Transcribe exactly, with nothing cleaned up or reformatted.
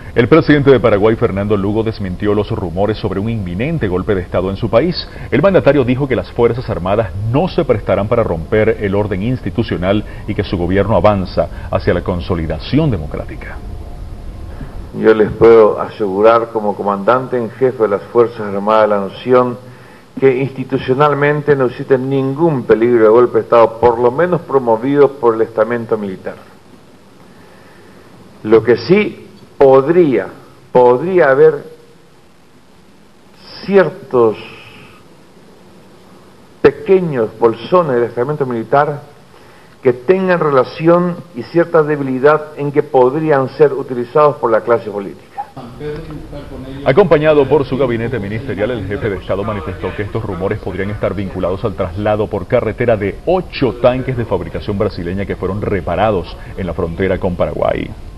El presidente de Paraguay, Fernando Lugo, desmintió los rumores sobre un inminente golpe de Estado en su país. El mandatario dijo que las Fuerzas Armadas no se prestarán para romper el orden institucional y que su gobierno avanza hacia la consolidación democrática. Yo les puedo asegurar como comandante en jefe de las Fuerzas Armadas de la Nación que institucionalmente no existe ningún peligro de golpe de Estado, por lo menos promovido por el estamento militar. Lo que sí podría, podría haber ciertos pequeños bolsones del estamento militar que tengan relación y cierta debilidad en que podrían ser utilizados por la clase política. Acompañado por su gabinete ministerial, el jefe de Estado manifestó que estos rumores podrían estar vinculados al traslado por carretera de ocho tanques de fabricación brasileña que fueron reparados en la frontera con Paraguay.